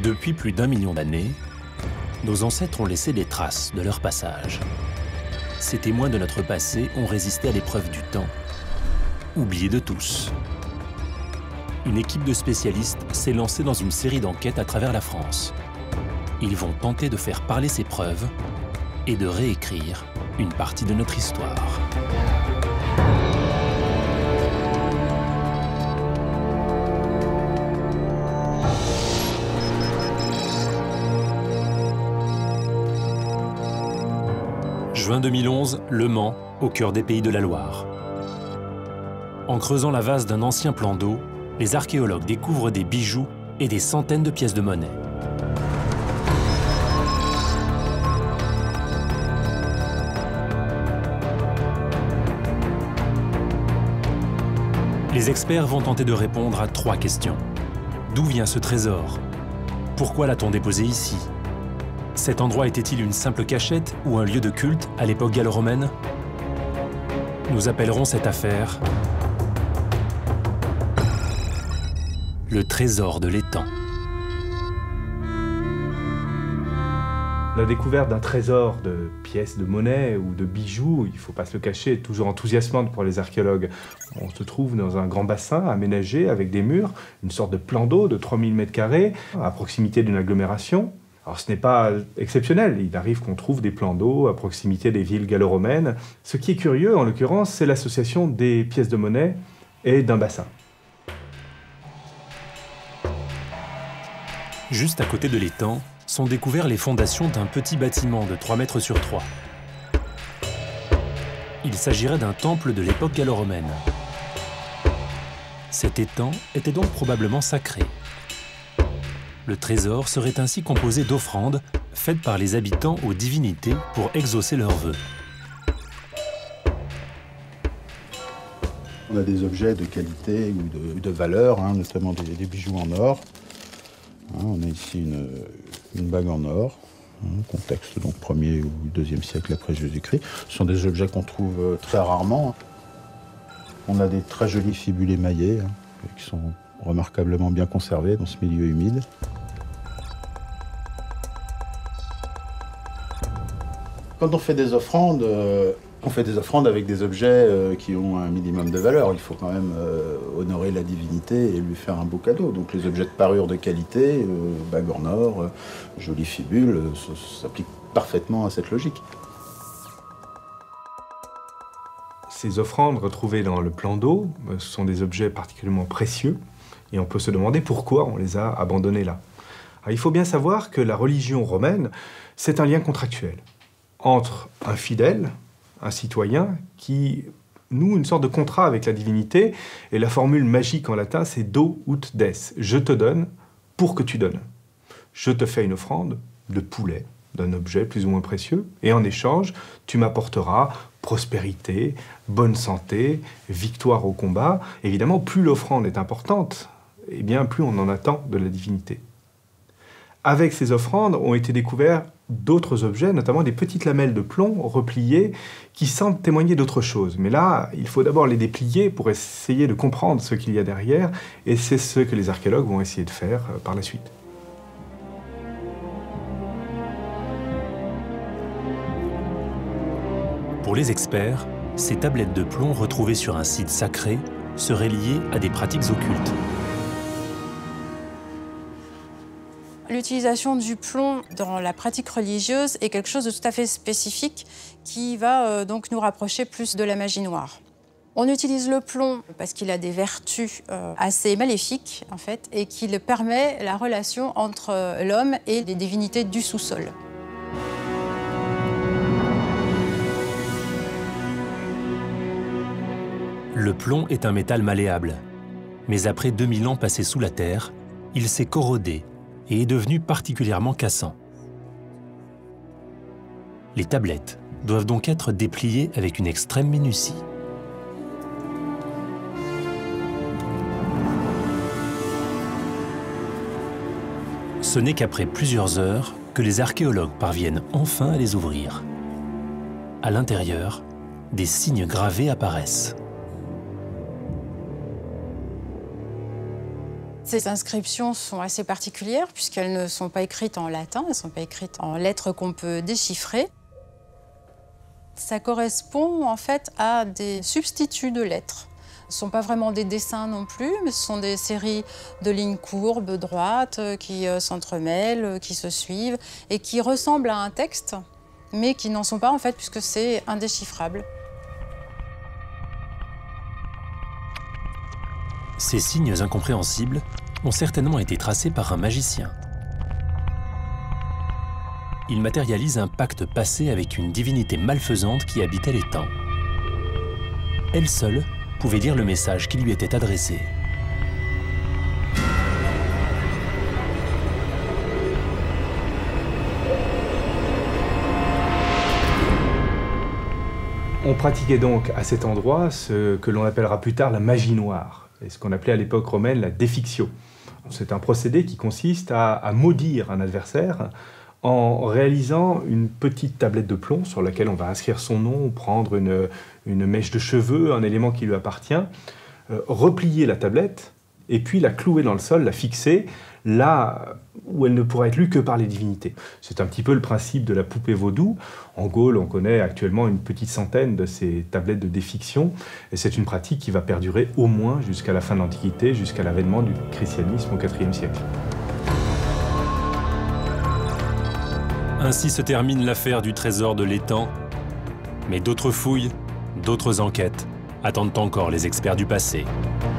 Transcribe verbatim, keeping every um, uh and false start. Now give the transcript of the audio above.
Depuis plus d'un million d'années, nos ancêtres ont laissé des traces de leur passage. Ces témoins de notre passé ont résisté à l'épreuve du temps, oubliés de tous. Une équipe de spécialistes s'est lancée dans une série d'enquêtes à travers la France. Ils vont tenter de faire parler ces preuves et de réécrire une partie de notre histoire. Juin deux mille onze, Le Mans, au cœur des Pays de la Loire. En creusant la vase d'un ancien plan d'eau, les archéologues découvrent des bijoux et des centaines de pièces de monnaie. Les experts vont tenter de répondre à trois questions. D'où vient ce trésor? Pourquoi l'a-t-on déposé ici? Cet endroit était-il une simple cachette ou un lieu de culte à l'époque gallo-romaine? Nous appellerons cette affaire le trésor de l'étang. La découverte d'un trésor de pièces de monnaie ou de bijoux, il ne faut pas se le cacher, est toujours enthousiasmante pour les archéologues. On se trouve dans un grand bassin aménagé avec des murs, une sorte de plan d'eau de trois mille mètres carrés, à proximité d'une agglomération. Alors ce n'est pas exceptionnel, il arrive qu'on trouve des plans d'eau à proximité des villes gallo-romaines. Ce qui est curieux, en l'occurrence, c'est l'association des pièces de monnaie et d'un bassin. Juste à côté de l'étang, sont découvertes les fondations d'un petit bâtiment de trois mètres sur trois. Il s'agirait d'un temple de l'époque gallo-romaine. Cet étang était donc probablement sacré. Le trésor serait ainsi composé d'offrandes faites par les habitants aux divinités pour exaucer leurs vœux. On a des objets de qualité ou de, de valeur, hein, notamment des, des bijoux en or. Hein, on a ici une, une bague en or, hein, contexte donc premier ou deuxième siècle après Jésus-Christ. Ce sont des objets qu'on trouve très rarement. On a des très jolis fibulés émaillés, hein, qui sont remarquablement bien conservés dans ce milieu humide. Quand on fait des offrandes, euh, on fait des offrandes avec des objets euh, qui ont un minimum de valeur. Il faut quand même euh, honorer la divinité et lui faire un beau cadeau. Donc les objets de parure de qualité, euh, bague en or, euh, jolies fibules, euh, ça s'applique parfaitement à cette logique. Ces offrandes retrouvées dans le plan d'eau, ce sont des objets particulièrement précieux et on peut se demander pourquoi on les a abandonnés là. Alors, il faut bien savoir que la religion romaine, c'est un lien contractuel entre un fidèle, un citoyen, qui noue une sorte de contrat avec la divinité, et la formule magique en latin, c'est do ut des, je te donne pour que tu donnes. Je te fais une offrande de poulet, d'un objet plus ou moins précieux, et en échange, tu m'apporteras prospérité, bonne santé, victoire au combat. Évidemment, plus l'offrande est importante, eh bien plus on en attend de la divinité. Avec ces offrandes ont été découverts d'autres objets, notamment des petites lamelles de plomb repliées qui semblent témoigner d'autre chose. Mais là, il faut d'abord les déplier pour essayer de comprendre ce qu'il y a derrière, et c'est ce que les archéologues vont essayer de faire par la suite. Pour les experts, ces tablettes de plomb retrouvées sur un site sacré seraient liées à des pratiques occultes. L'utilisation du plomb dans la pratique religieuse est quelque chose de tout à fait spécifique qui va euh, donc nous rapprocher plus de la magie noire. On utilise le plomb parce qu'il a des vertus euh, assez maléfiques en fait, et qu'il permet la relation entre euh, l'homme et les divinités du sous-sol. Le plomb est un métal malléable, mais après deux mille ans passés sous la terre, il s'est corrodé et est devenu particulièrement cassant. Les tablettes doivent donc être dépliées avec une extrême minutie. Ce n'est qu'après plusieurs heures que les archéologues parviennent enfin à les ouvrir. À l'intérieur, des signes gravés apparaissent. Ces inscriptions sont assez particulières puisqu'elles ne sont pas écrites en latin, elles ne sont pas écrites en lettres qu'on peut déchiffrer. Ça correspond en fait à des substituts de lettres. Ce ne sont pas vraiment des dessins non plus, mais ce sont des séries de lignes courbes, droites, qui s'entremêlent, qui se suivent et qui ressemblent à un texte, mais qui n'en sont pas en fait puisque c'est indéchiffrable. Ces signes incompréhensibles ont certainement été tracés par un magicien. Il matérialise un pacte passé avec une divinité malfaisante qui habitait les temps. Elle seule pouvait lire le message qui lui était adressé. On pratiquait donc à cet endroit ce que l'on appellera plus tard la magie noire, et ce qu'on appelait à l'époque romaine la défixio. C'est un procédé qui consiste à, à maudire un adversaire en réalisant une petite tablette de plomb sur laquelle on va inscrire son nom, prendre une, une mèche de cheveux, un élément qui lui appartient, euh, replier la tablette et puis la clouer dans le sol, la fixer là où elle ne pourra être lue que par les divinités. C'est un petit peu le principe de la poupée vaudou. En Gaule, on connaît actuellement une petite centaine de ces tablettes de défiction, et c'est une pratique qui va perdurer au moins jusqu'à la fin de l'Antiquité, jusqu'à l'avènement du christianisme au quatrième siècle. Ainsi se termine l'affaire du trésor de l'étang. Mais d'autres fouilles, d'autres enquêtes attendent encore les experts du passé.